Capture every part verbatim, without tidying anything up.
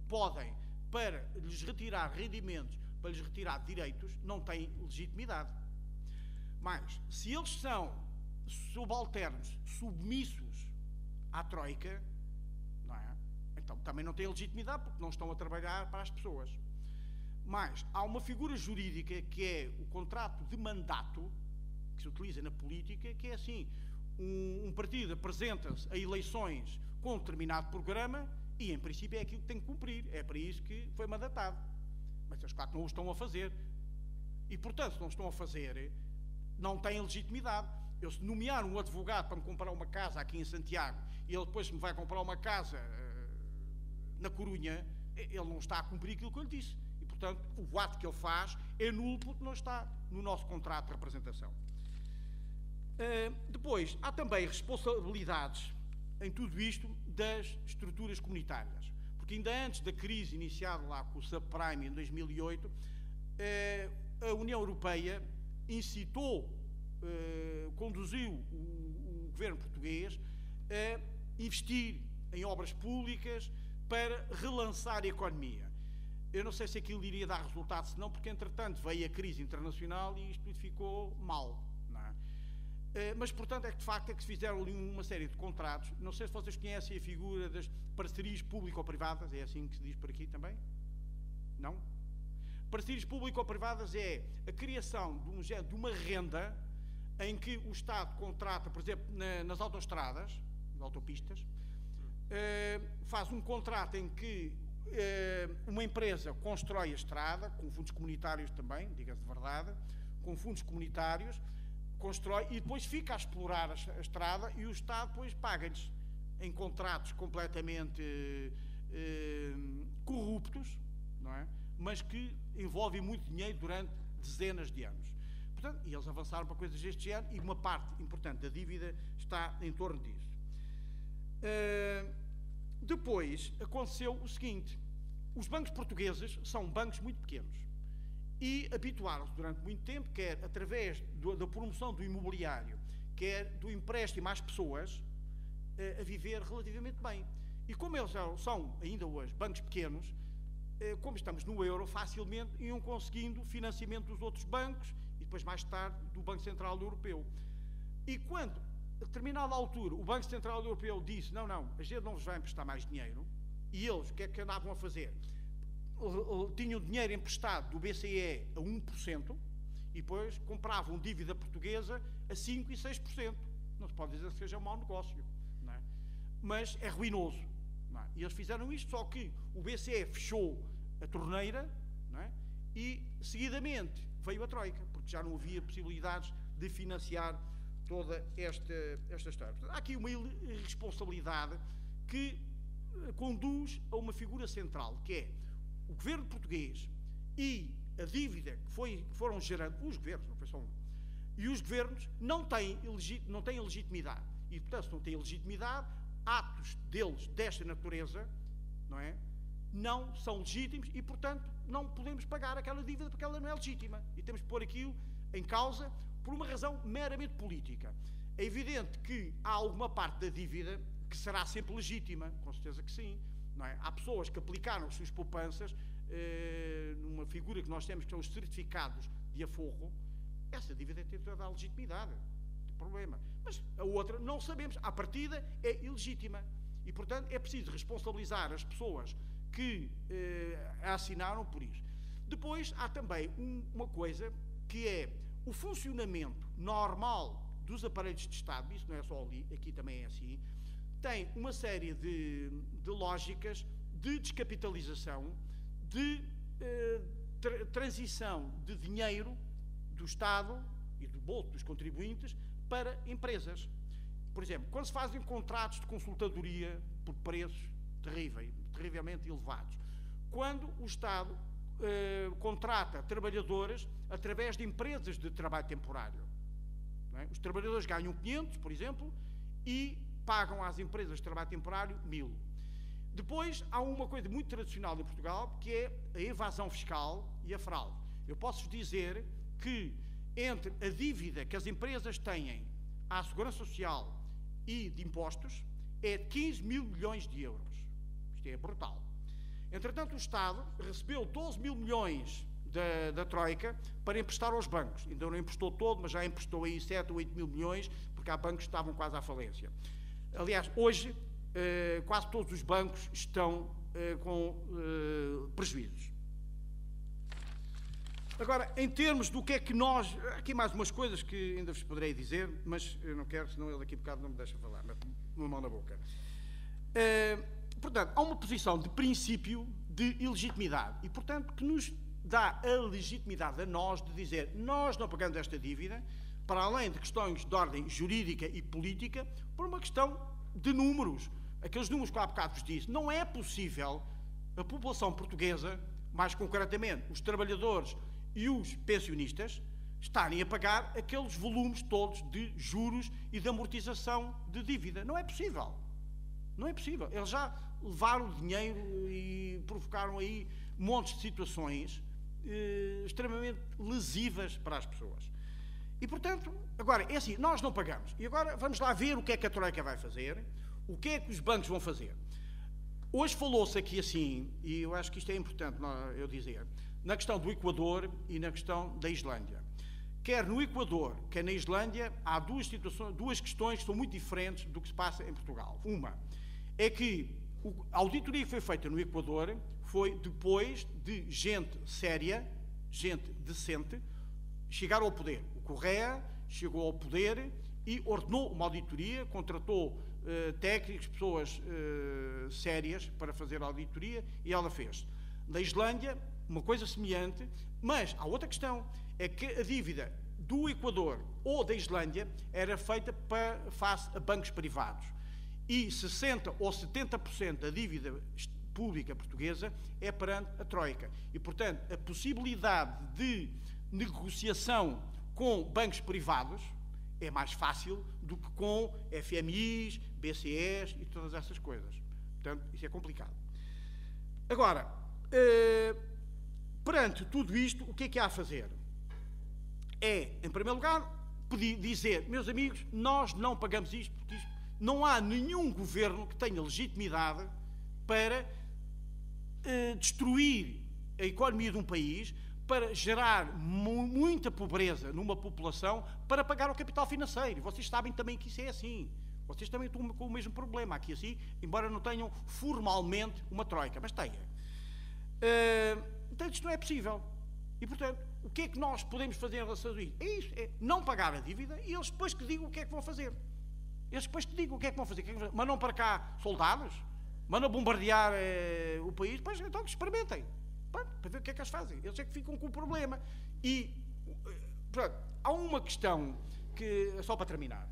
podem, para lhes retirar rendimentos, para lhes retirar direitos, não têm legitimidade. Mas, se eles são subalternos, submissos à Troika, não é? Então também não têm legitimidade, porque não estão a trabalhar para as pessoas. Mas há uma figura jurídica que é o contrato de mandato, que se utiliza na política, que é assim: um, um partido apresenta-se a eleições com um determinado programa e, em princípio, é aquilo que tem que cumprir. É para isso que foi mandatado. Mas eles, claro, que não o estão a fazer. E, portanto, se não estão a fazer, não têm legitimidade. Eu, se nomear um advogado para me comprar uma casa aqui em Santiago e ele depois me vai comprar uma casa uh, na Corunha, ele não está a cumprir aquilo que eu lhe disse. E, portanto, o ato que ele faz é nulo porque não está no nosso contrato de representação. Uh, depois, há também responsabilidades em tudo isto das estruturas comunitárias. Porque ainda antes da crise iniciada lá com o subprime em dois mil e oito, uh, a União Europeia incitou, uh, conduziu o, o governo português a investir em obras públicas para relançar a economia. Eu não sei se aquilo iria dar resultado, se não, porque entretanto veio a crise internacional e isto tudo ficou mal, não é? Mas, portanto, é que de facto é que se fizeram ali uma série de contratos. Não sei se vocês conhecem a figura das parcerias público-privadas, é assim que se diz por aqui também? Não? Parcerias público-privadas é a criação de, um, de uma renda em que o Estado contrata, por exemplo, na, nas autoestradas, nas autopistas, eh, faz um contrato em que eh, uma empresa constrói a estrada, com fundos comunitários também, diga-se de verdade, com fundos comunitários, constrói e depois fica a explorar a, a estrada e o Estado depois paga-lhes em contratos completamente eh, corruptos, não é? Mas que envolvem muito dinheiro durante dezenas de anos. Portanto, e eles avançaram para coisas deste género e uma parte importante da dívida está em torno disso. Uh, depois aconteceu o seguinte: os bancos portugueses são bancos muito pequenos e habituaram-se durante muito tempo, quer através do, da promoção do imobiliário, quer do empréstimo às pessoas, uh, a viver relativamente bem. E como eles são ainda hoje bancos pequenos, uh, como estamos no euro, facilmente iam conseguindo financiamento dos outros bancos e depois mais tarde do Banco Central Europeu. E quando, a determinada altura, o Banco Central Europeu disse: não, não, a gente não vos vai emprestar mais dinheiro, e eles, o que é que andavam a fazer? Tinham dinheiro emprestado do B C E a um por cento e depois compravam dívida portuguesa a cinco por cento e seis por cento. Não se pode dizer que seja um mau negócio, não é? Mas é ruinoso, não é? E eles fizeram isto, só que o B C E fechou a torneira, não é? E, seguidamente, veio a Troika, porque já não havia possibilidades de financiar toda esta, esta história. Portanto, há aqui uma irresponsabilidade que conduz a uma figura central, que é o governo português e a dívida que, foi, que foram gerando, os governos, não foi só um, e os governos não têm, não têm legitimidade. E, portanto, se não têm legitimidade, atos deles desta natureza, não é? Não são legítimos e, portanto, não podemos pagar aquela dívida porque ela não é legítima. E temos que pôr aquilo em causa por uma razão meramente política. É evidente que há alguma parte da dívida que será sempre legítima, com certeza que sim, não é? Há pessoas que aplicaram as suas poupanças eh, numa figura que nós temos, que são os certificados de aforro. Essa dívida tem toda a legitimidade, não tem problema. Mas a outra não sabemos, à partida é ilegítima. E, portanto, é preciso responsabilizar as pessoas que eh, a assinaram por isso. Depois, há também um, uma coisa que é o funcionamento normal dos aparelhos de Estado, isso não é só ali, aqui também é assim, tem uma série de, de lógicas de descapitalização, de eh, tra transição de dinheiro do Estado e do bolso dos contribuintes para empresas. Por exemplo, quando se fazem contratos de consultadoria por preços terríveis, terrivelmente elevados, quando o Estado eh, contrata trabalhadores através de empresas de trabalho temporário, não é? Os trabalhadores ganham quinhentos, por exemplo, e pagam às empresas de trabalho temporário mil. Depois, há uma coisa muito tradicional em Portugal, que é a evasão fiscal e a fraude. Eu posso dizer que entre a dívida que as empresas têm à Segurança Social e de impostos é de quinze mil milhões de euros. Isto é brutal. Entretanto, o Estado recebeu doze mil milhões da, da Troika para emprestar aos bancos. Ainda não emprestou todo, mas já emprestou aí sete ou oito mil milhões, porque há bancos que estavam quase à falência. Aliás, hoje, eh, quase todos os bancos estão eh, com eh, prejuízos. Agora, em termos do que é que nós... Aqui mais umas coisas que ainda vos poderei dizer, mas eu não quero, senão ele aqui a bocado não me deixa falar. Mete uma mão na boca. Uh, portanto, há uma posição de princípio de ilegitimidade e, portanto, que nos dá a legitimidade a nós de dizer nós não pagamos esta dívida, para além de questões de ordem jurídica e política, por uma questão de números. Aqueles números que há bocado vos disse. Não é possível a população portuguesa, mais concretamente os trabalhadores e os pensionistas, estarem a pagar aqueles volumes todos de juros e de amortização de dívida. Não é possível. Não é possível. Eles já levaram dinheiro e provocaram aí montes de situações eh, extremamente lesivas para as pessoas. E, portanto, agora, é assim, nós não pagamos. E agora vamos lá ver o que é que a Troika vai fazer, o que é que os bancos vão fazer. Hoje falou-se aqui assim, e eu acho que isto é importante eu dizer, na questão do Equador e na questão da Islândia. Quer no Equador, quer na Islândia, há duas situações, duas questões que são muito diferentes do que se passa em Portugal. Uma é que a auditoria que foi feita no Equador foi depois de gente séria, gente decente, chegar ao poder. O Correa chegou ao poder e ordenou uma auditoria, contratou eh, técnicos, pessoas eh, sérias para fazer a auditoria e ela fez. Na Islândia, uma coisa semelhante, mas há outra questão, é que a dívida do Equador ou da Islândia era feita para, face a bancos privados. E sessenta ou setenta por cento da dívida pública portuguesa é perante a Troika. E, portanto, a possibilidade de negociação com bancos privados é mais fácil do que com F M Is, B C Es e todas essas coisas. Portanto, isso é complicado. Agora, eh, perante tudo isto, o que é que há a fazer? É, em primeiro lugar, pedir, dizer, meus amigos, nós não pagamos isto, porque isto, não há nenhum governo que tenha legitimidade para eh, destruir a economia de um país, para gerar mu muita pobreza numa população, para pagar o capital financeiro. Vocês sabem também que isso é assim. Vocês também estão com o mesmo problema aqui assim, embora não tenham formalmente uma troika, mas tenham. Uh, portanto, isto não é possível. E, portanto, o que é que nós podemos fazer em relação a isso? É isso, é não pagar a dívida e eles depois que digam o que é que vão fazer. Eles depois que digam o que é que vão fazer. Que é que vão fazer? Mandam para cá soldados? Mandam bombardear eh, o país? Pois, então que experimentem. Pronto, para ver o que é que eles fazem. Eles é que ficam com o problema. E, pronto, há uma questão que, só para terminar.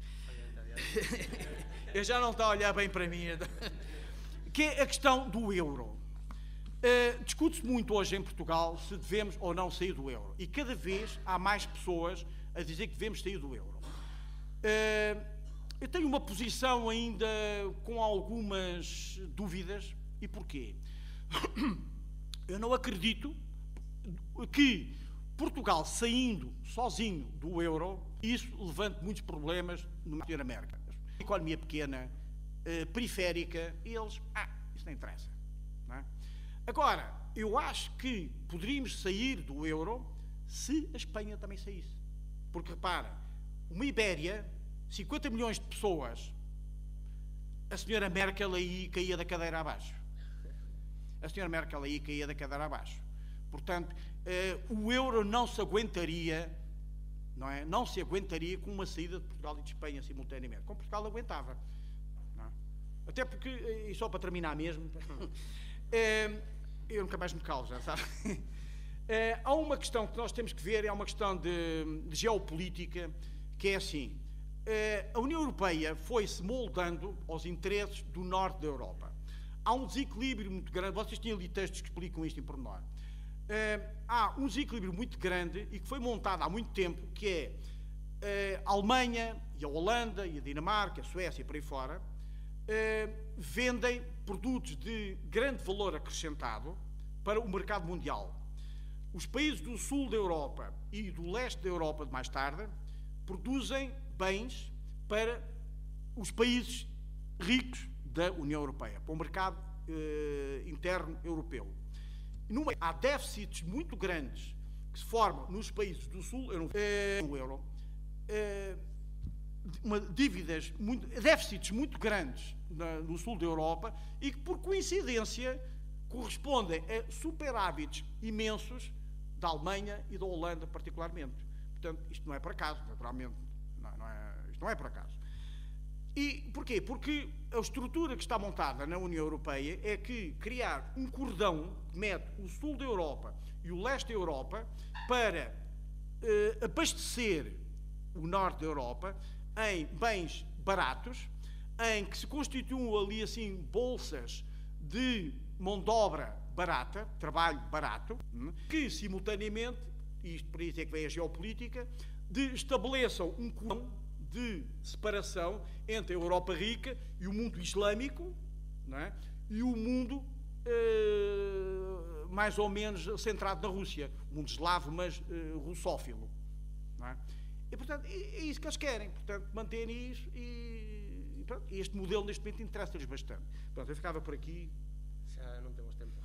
Eu já não está a olhar bem para mim. Que é a questão do euro. Uh, discute-se muito hoje em Portugal se devemos ou não sair do euro. E cada vez há mais pessoas a dizer que devemos sair do euro. Uh, eu tenho uma posição ainda com algumas dúvidas. E porquê? Eu não acredito que Portugal saindo sozinho do euro, isso levante muitos problemas na América. Economia pequena, uh, periférica, e eles, ah, isso não interessa. Não é? Agora, eu acho que poderíamos sair do euro se a Espanha também saísse. Porque, repara, uma Ibéria, cinquenta milhões de pessoas, a senhora Merkel aí caía da cadeira abaixo. A senhora Merkel aí caía da cadeira abaixo. Portanto, eh, o euro não se aguentaria, não é? Não se aguentaria com uma saída de Portugal e de Espanha simultaneamente. Como Portugal aguentava. Não é? Até porque, e só para terminar mesmo... eh, eu nunca mais me calo, já sabe? É, há uma questão que nós temos que ver, é uma questão de, de geopolítica, que é assim, é, a União Europeia foi-se moldando aos interesses do norte da Europa. Há um desequilíbrio muito grande, vocês tinham ali textos que explicam isto em pormenor. É, há um desequilíbrio muito grande e que foi montado há muito tempo, que é, é a Alemanha e a Holanda e a Dinamarca, a Suécia e por aí fora, é, vendem produtos de grande valor acrescentado para o mercado mundial. Os países do sul da Europa e do leste da Europa, de mais tarde, produzem bens para os países ricos da União Europeia, para o mercado eh, interno europeu. No meio, há déficits muito grandes que se formam nos países do Sul, eu não, eh, no euro, eh, uma, dívidas, muito, déficits muito grandes na, no Sul da Europa e que, por coincidência, correspondem a superávites imensos da Alemanha e da Holanda, particularmente. Portanto, isto não é por acaso, naturalmente. Não, não é, isto não é por acaso. E porquê? Porque a estrutura que está montada na União Europeia é que criar um cordão que mete o sul da Europa e o leste da Europa para eh, abastecer o norte da Europa em bens baratos, em que se constituam ali assim bolsas de mão de obra barata, trabalho barato, que simultaneamente, e isto por isso é que vem a geopolítica, de estabeleçam um cordão de separação entre a Europa rica e o mundo islâmico, não é? E o mundo eh, mais ou menos centrado na Rússia, o mundo eslavo, mas eh, russófilo. Não é? E, portanto, é, é isso que eles querem, portanto, manterem isso e, e pronto, este modelo neste momento interessa-lhes bastante. Pronto, eu ficava por aqui. Xa non temos tempo.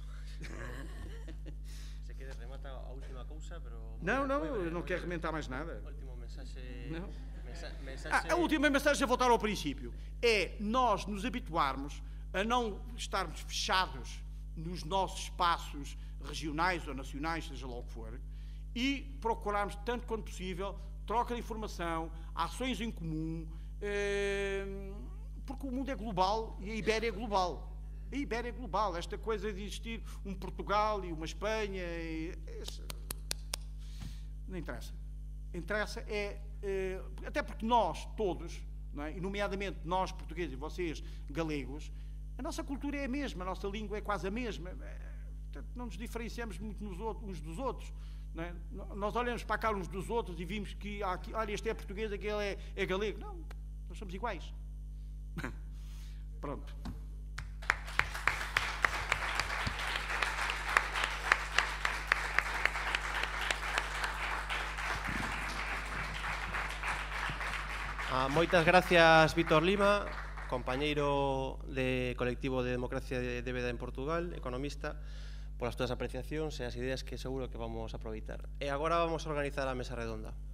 Se queres remata a última cousa, pero... Não, não, eu não quero rementar mais nada. Último mensaxe... Não. Mensa, mensaxe... Ah, a última mensagem é voltar ao princípio. É nós nos habituarmos a não estarmos fechados nos nossos espaços regionais ou nacionais, seja lá o que for, e procurarmos, tanto quanto possível, troca de informação, ações em comum, eh, porque o mundo é global e a Ibéria é global. A Ibéria é global. Esta coisa de existir um Portugal e uma Espanha, e, isso, não interessa. Interessa é, é, até porque nós todos, não é? E nomeadamente nós portugueses e vocês galegos, a nossa cultura é a mesma, a nossa língua é quase a mesma. É, portanto, não nos diferenciamos muito nos outros, uns dos outros. Não é? Nós olhamos para cá uns dos outros e vimos que há aqui, olha, este é português, aquele é, é galego. Não, nós somos iguais. Pronto. Ah, moitas gracias, Vítor Lima, compañeiro de Colectivo de Democracia de Débeda en Portugal, economista, polas túas apreciacións e as ideas que seguro que vamos a aproveitar. E agora vamos a organizar a mesa redonda.